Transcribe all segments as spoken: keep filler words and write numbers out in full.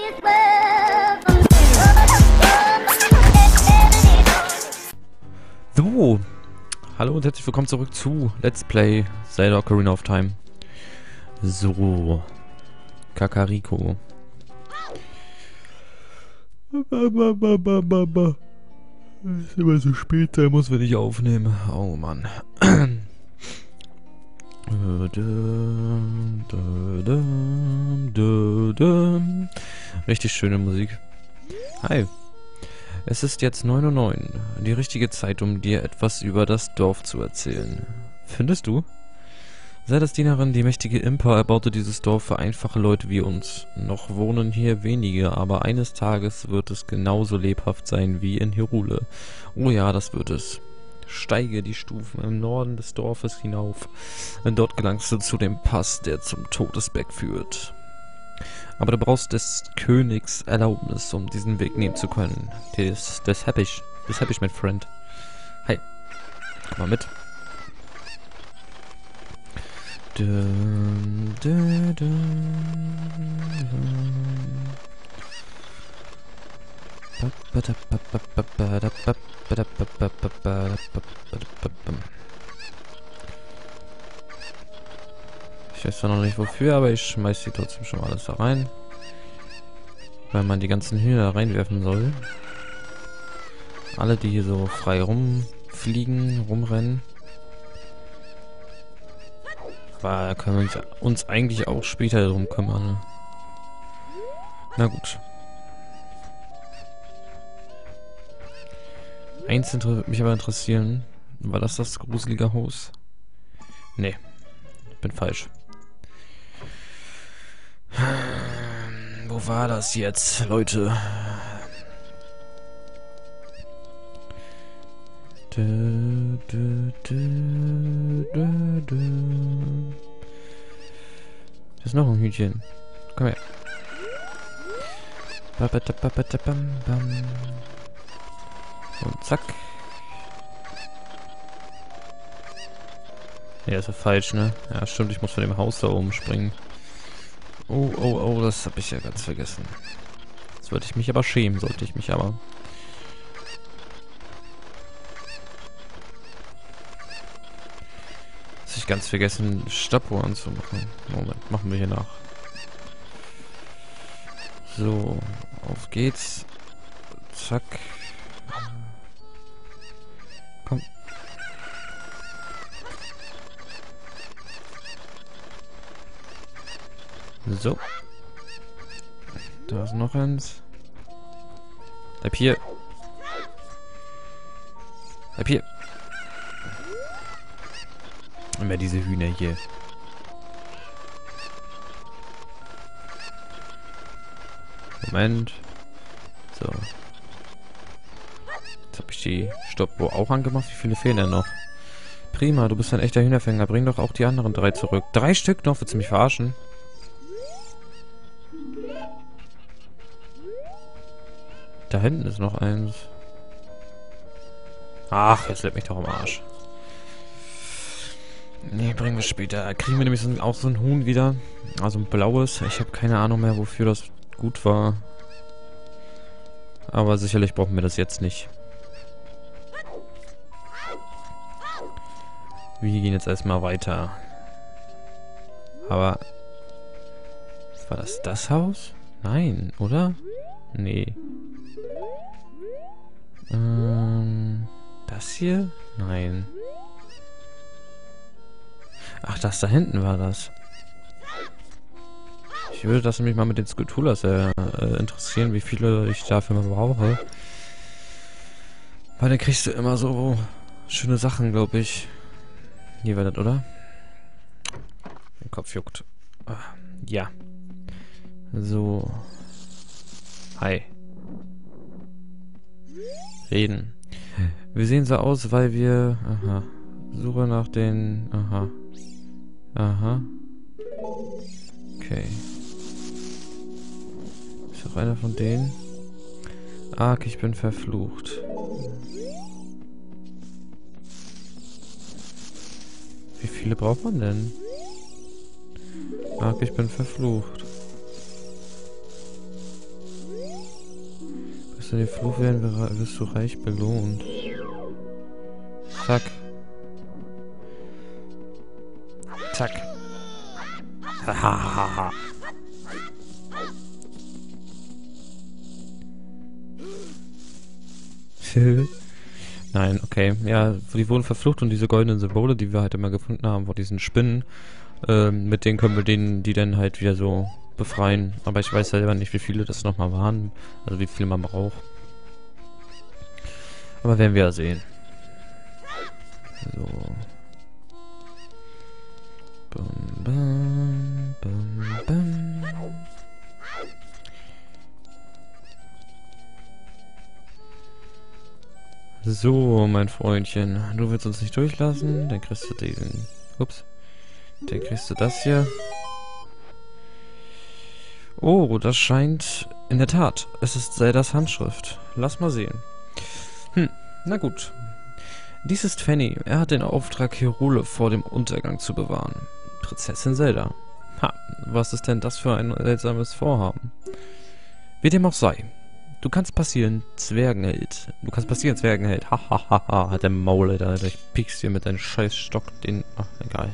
So, hallo und herzlich willkommen zurück zu Let's Play Zelda Ocarina of Time. So, Kakariko. Es ist immer so spät, da muss, wenn ich aufnehme. Oh Mann. Richtig schöne Musik. Hi. Es ist jetzt neun Uhr neun. Die richtige Zeit, um dir etwas über das Dorf zu erzählen. Findest du? Zeldas Dienerin, die mächtige Impa, erbaute dieses Dorf für einfache Leute wie uns. Noch wohnen hier wenige, aber eines Tages wird es genauso lebhaft sein wie in Hyrule. Oh ja, das wird es. Steige die Stufen im Norden des Dorfes hinauf. Dort gelangst du zu dem Pass, der zum Todesberg führt. Aber du brauchst des Königs Erlaubnis, um diesen Weg nehmen zu können. Das, das hab ich. Das hab ich, mein Freund. Hi. Komm mal mit. Dum, dum, dum, dum. Ich weiß zwar noch nicht wofür, aber ich schmeiß die trotzdem schon mal alles da rein. Weil man die ganzen Hühner reinwerfen soll. Alle, die hier so frei rumfliegen, rumrennen. Aber da können wir uns, uns eigentlich auch später darum kümmern. Ne? Na gut. Eins würde mich aber interessieren. War das das gruselige Haus? Nee. Bin falsch. Wo war das jetzt, Leute? Du, du, du, du, du. Da ist noch ein Hühnchen. Komm her. Und zack. Ja, ist ja falsch, ne? Ja, stimmt, ich muss von dem Haus da oben springen. Oh, oh, oh, das habe ich ja ganz vergessen. Jetzt sollte ich mich aber schämen, sollte ich mich aber. Jetzt ich ganz vergessen, Stoppuhr anzumachen. Moment, machen wir hier nach. So, auf geht's. Zack. Komm. So. Da ist noch eins. Bleib hier. Bleib hier. Immer diese Hühner hier. Moment. So. Jetzt habe ich die Stoppuhr auch angemacht. Wie viele fehlen denn noch? Prima, du bist ein echter Hühnerfänger. Bring doch auch die anderen drei zurück. Drei Stück noch? Willst du mich verarschen? Da hinten ist noch eins. Ach, jetzt lebt mich doch am Arsch. Nee, bringen wir später. Kriegen wir nämlich so, auch so ein Huhn wieder. Also ein blaues. Ich habe keine Ahnung mehr, wofür das gut war. Aber sicherlich brauchen wir das jetzt nicht. Wir gehen jetzt erstmal weiter. Aber... War das das Haus? Nein, oder? Nee. Ähm, das hier? Nein. Ach, das da hinten war das. Ich würde das nämlich mal mit den Skulltulas äh, äh, interessieren, wie viele ich dafür mal brauche. Weil dann kriegst du immer so schöne Sachen, glaube ich. Hier war das, oder? Mein Kopf juckt. Ah, ja. So. Hi. Reden. Wir sehen so aus, weil wir... Aha. Suche nach den... Aha. Aha. Okay. Ist auch einer von denen? Arg, ich bin verflucht. Wie viele braucht man denn? Arg, ich bin verflucht. Schaffst du den Fluch, werden wir, wirst du reich belohnt. Zack. Zack. Hahaha. Nein, okay. Ja, die wurden verflucht und diese goldenen Symbole, die wir halt immer gefunden haben, vor diesen Spinnen, ähm, mit denen können wir denen, die dann halt wieder so befreien. Aber ich weiß selber nicht, wie viele das nochmal waren. Also wie viele man braucht. Aber werden wir ja sehen. So. Bum, bum, bum, bum. So, mein Freundchen. Du willst uns nicht durchlassen? Dann kriegst du diesen... Ups. Dann kriegst du das hier. Oh, das scheint... In der Tat, es ist Zeldas Handschrift. Lass mal sehen. Hm, na gut. Dies ist Fanny. Er hat den Auftrag, Hyrule vor dem Untergang zu bewahren. Prinzessin Zelda. Ha, was ist denn das für ein seltsames Vorhaben? Wie dem auch sei. Du kannst passieren, Zwergenheld. Du kannst passieren, Zwergenheld. Hahaha, ha, ha, ha, hat der Maul, Alter. Ich piekst dir mit deinem Scheißstock den... Ach, egal.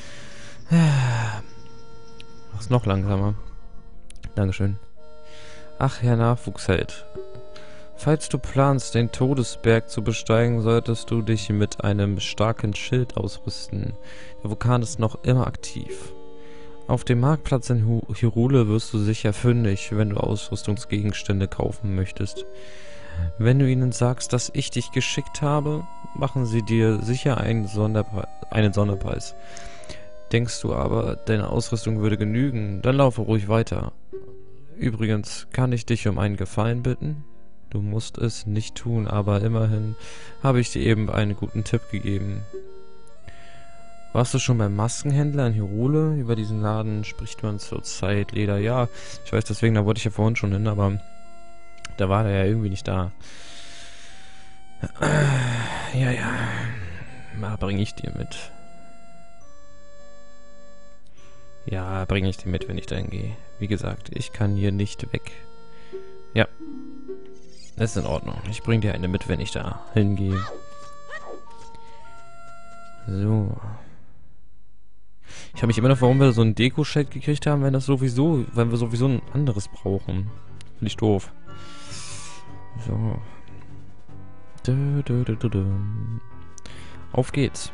Mach's noch langsamer. Dankeschön. Ach, Herr Nachwuchsheld. Falls du planst, den Todesberg zu besteigen, solltest du dich mit einem starken Schild ausrüsten. Der Vulkan ist noch immer aktiv. Auf dem Marktplatz in Hyrule wirst du sicher fündig, wenn du Ausrüstungsgegenstände kaufen möchtest. Wenn du ihnen sagst, dass ich dich geschickt habe, machen sie dir sicher einen, Sonderpre einen Sonderpreis. Denkst du aber, deine Ausrüstung würde genügen, dann laufe ruhig weiter. Übrigens, kann ich dich um einen Gefallen bitten? Du musst es nicht tun, aber immerhin habe ich dir eben einen guten Tipp gegeben. Warst du schon beim Maskenhändler in Hyrule? Über diesen Laden spricht man zurzeit Leder. Ja, ich weiß deswegen, da wollte ich ja vorhin schon hin, aber da war der ja irgendwie nicht da. Ja, ja. Na, bringe ich dir mit. Ja, bringe ich dir mit, wenn ich dahin gehe. Wie gesagt, ich kann hier nicht weg. Ja. Das ist in Ordnung. Ich bringe dir eine mit, wenn ich da hingehe. So. Ich habe mich immer noch, warum wir so ein Deko-Shade gekriegt haben, wenn das sowieso, wenn wir sowieso ein anderes brauchen. Finde ich doof. So. Du, du, du, du, du. Auf geht's.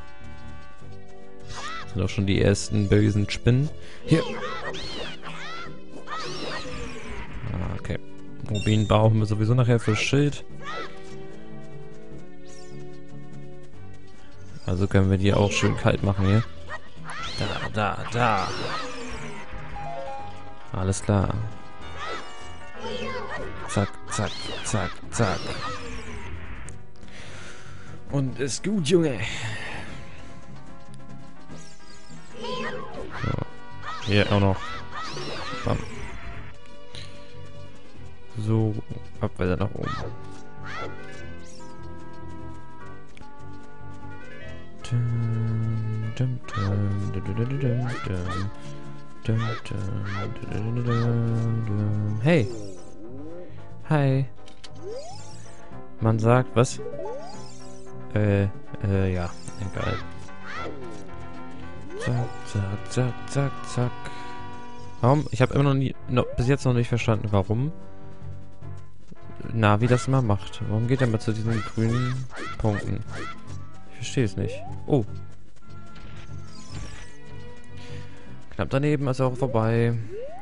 Das sind auch schon die ersten bösen Spinnen. Hier. Ah, okay. Rubin brauchen wir sowieso nachher für Schild. Also können wir die auch schön kalt machen hier. Da, da, da. Alles klar. Zack, zack, zack, zack. Und ist gut, Junge. So. Hier auch noch. Bam. So, ab weiter nach oben. Hey! Hi! Man sagt, was? Äh, äh, ja, egal. Zack, zack, zack, zack, zack. Warum? Ich habe immer noch nie, noch, bis jetzt noch nicht verstanden, warum Navi das immer macht. Warum geht er mal zu diesen grünen Punkten? Ich verstehe es nicht. Oh. Knapp daneben ist auch vorbei.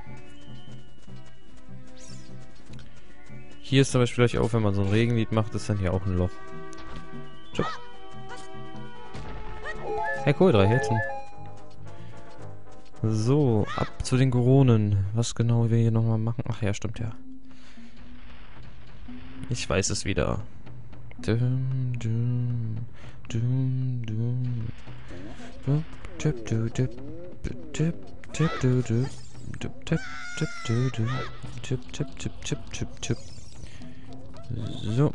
Hier ist zum Beispiel gleich auch, wenn man so ein Regenlied macht, ist dann hier auch ein Loch. Tschüss. Hey cool, drei Herzen. So, ab zu den Koronen. Was genau wir hier nochmal machen? Ach ja, stimmt ja. Ich weiß es wieder. Dum, dum, dum, dum. Tip, tip, tip, tip, tip, tip, tip, tip, tip, tip, tip, tip, tip, tip, tip, tip. So.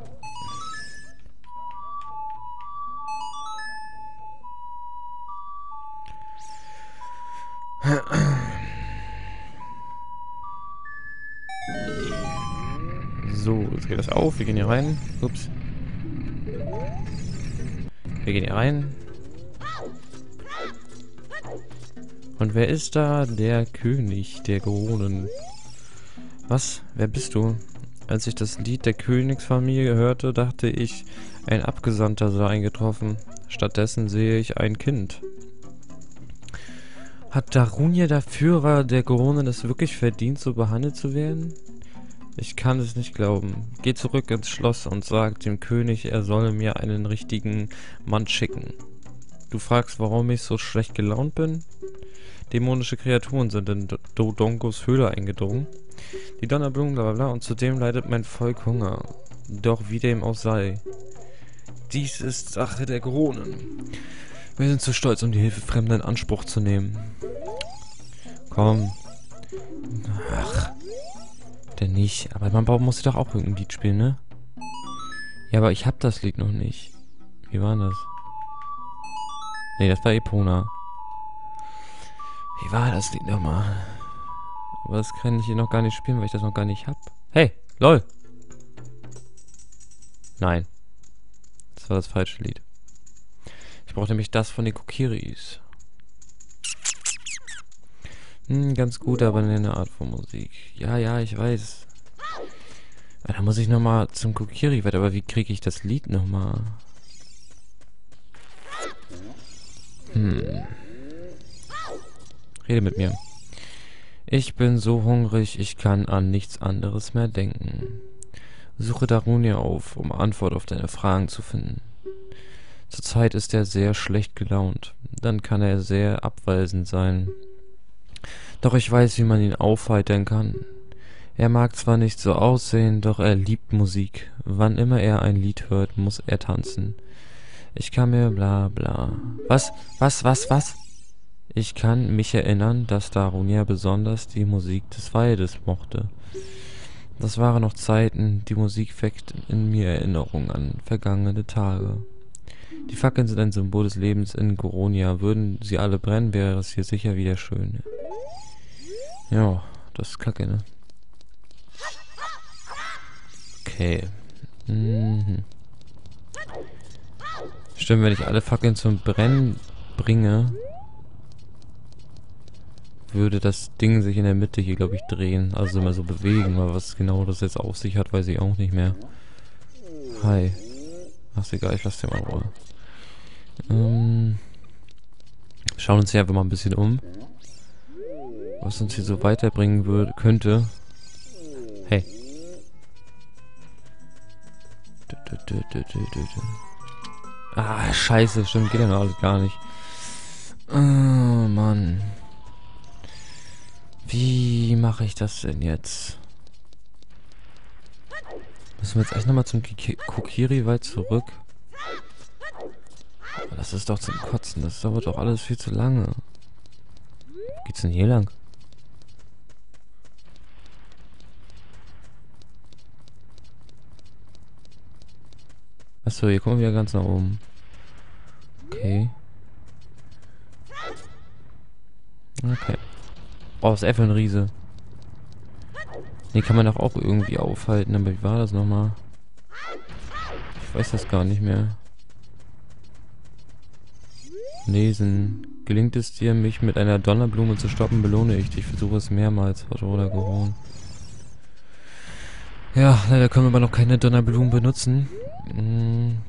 So, jetzt geht das auf. Wir gehen hier rein. Ups. Wir gehen hier rein. Und wer ist da? Der König der Goronen. Was? Wer bist du? Als ich das Lied der Königsfamilie hörte, dachte ich, ein Abgesandter sei eingetroffen. Stattdessen sehe ich ein Kind. Hat Darunia, der Führer der Goronen, es wirklich verdient, so behandelt zu werden? Ich kann es nicht glauben. Geh zurück ins Schloss und sag dem König, er solle mir einen richtigen Mann schicken. Du fragst, warum ich so schlecht gelaunt bin? Dämonische Kreaturen sind in Dodongos Höhle eingedrungen. Die Donnerblumen, bla bla bla, und zudem leidet mein Volk Hunger. Doch wie dem auch sei. Dies ist Sache der Goronen. Wir sind zu stolz, um die Hilfe Fremder in Anspruch zu nehmen. Komm. Ach. Denn nicht. Aber man braucht, muss doch auch irgendein Lied spielen, ne? Ja, aber ich hab das Lied noch nicht. Wie war das? Ne, das war Epona. Wie war das Lied nochmal? Aber das kann ich hier noch gar nicht spielen, weil ich das noch gar nicht hab. Hey, lol. Nein. Das war das falsche Lied. Ich brauche nämlich das von den Kokiris. Hm, ganz gut, aber eine Art von Musik. Ja, ja, ich weiß. Da muss ich nochmal zum Kokiri weiter. Aber wie kriege ich das Lied nochmal? Hm. Rede mit mir. Ich bin so hungrig, ich kann an nichts anderes mehr denken. Suche Darunia auf, um Antwort auf deine Fragen zu finden. Zurzeit ist er sehr schlecht gelaunt. Dann kann er sehr abweisend sein. Doch ich weiß, wie man ihn aufheitern kann. Er mag zwar nicht so aussehen, doch er liebt Musik. Wann immer er ein Lied hört, muss er tanzen. Ich kann mir bla bla. Was? Was? Was? Was? Ich kann mich erinnern, dass Darunia besonders die Musik des Waldes mochte. Das waren noch Zeiten, die Musik weckt in mir Erinnerungen an vergangene Tage. Die Fackeln sind ein Symbol des Lebens in Goronia. Würden sie alle brennen, wäre es hier sicher wieder schön. Ja, das ist kacke, ne? Okay. Mhm. Stimmt, wenn ich alle Fackeln zum Brennen bringe, würde das Ding sich in der Mitte hier, glaube ich, drehen. Also immer so bewegen. Aber was genau das jetzt auf sich hat, weiß ich auch nicht mehr. Hi. Ach, ist egal, ich lasse dir mal in Ruhe. Ähm, schauen uns hier einfach mal ein bisschen um. Was uns hier so weiterbringen würde, könnte. Hey. Ah, scheiße, stimmt, geht ja noch alles gar nicht. Oh, Mann. Wie mache ich das denn jetzt? Müssen wir jetzt echt nochmal zum Kokiri-Wald zurück? Aber das ist doch zum Kotzen, das dauert doch alles viel zu lange. Wo geht's denn hier lang? Achso, hier kommen wir wieder ganz nach oben. Okay. Okay. Oh, was ist F für ein Riese? Den kann man doch auch irgendwie aufhalten, aber wie war das nochmal? Ich weiß das gar nicht mehr. Lesen. Gelingt es dir, mich mit einer Donnerblume zu stoppen, belohne ich dich. Versuche es mehrmals. Oder Goron. Ja, leider können wir aber noch keine Donnerblumen benutzen. Hm.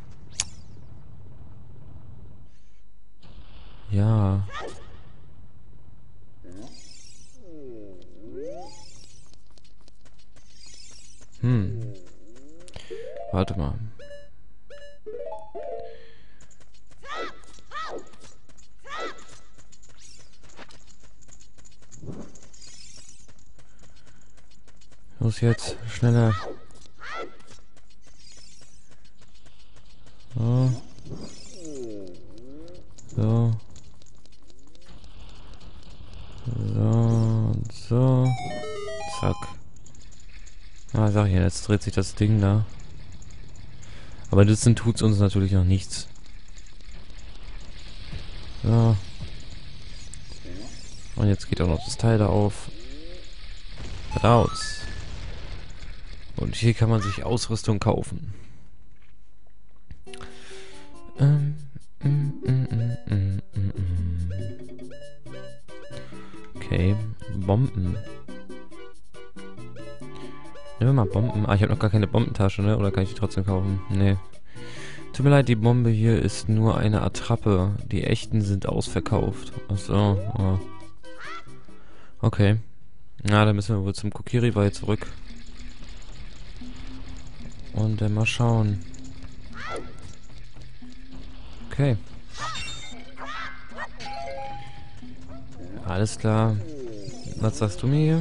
Ja. Hm. Warte mal. Los jetzt, schneller. So. So. So und so. Zack. Ah, sag ich ja, jetzt dreht sich das Ding da. Aber das tut's uns natürlich noch nichts. So. Und jetzt geht auch noch das Teil da auf. Raus. Und hier kann man sich Ausrüstung kaufen. Ähm, mm, mm, mm, mm, mm, mm. Okay, Bomben. Nehmen wir mal Bomben. Ah, ich habe noch gar keine Bombentasche, ne? Oder kann ich die trotzdem kaufen? Nee. Tut mir leid, die Bombe hier ist nur eine Attrappe. Die echten sind ausverkauft. Achso, oh. Okay. Na, dann müssen wir wohl zum Kokiri-Wald zurück. Und dann mal schauen. Okay. Alles klar. Was sagst du mir hier?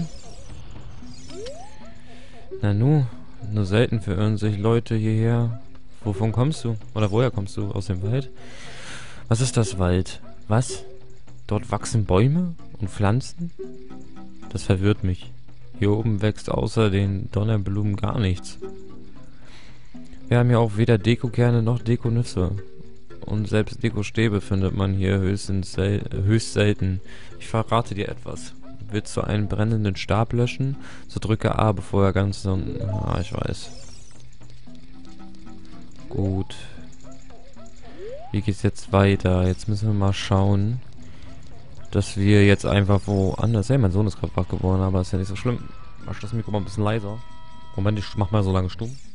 Na nu, nur selten verirren sich Leute hierher. Wovon kommst du? Oder woher kommst du? Aus dem Wald? Was ist das Wald? Was? Dort wachsen Bäume und Pflanzen? Das verwirrt mich. Hier oben wächst außer den Donnerblumen gar nichts. Wir haben ja auch weder Dekokerne noch Dekonüsse. Und selbst Dekostäbe findet man hier höchstens sel höchst selten. Ich verrate dir etwas. Willst du einen brennenden Stab löschen? So drücke A, bevor er ganz so... Ah, ich weiß. Gut. Wie geht's jetzt weiter? Jetzt müssen wir mal schauen, dass wir jetzt einfach woanders... Hey, mein Sohn ist gerade wach geworden, aber ist ja nicht so schlimm. Mach das Mikro mal ein bisschen leiser. Moment, ich mach mal so lange stumm.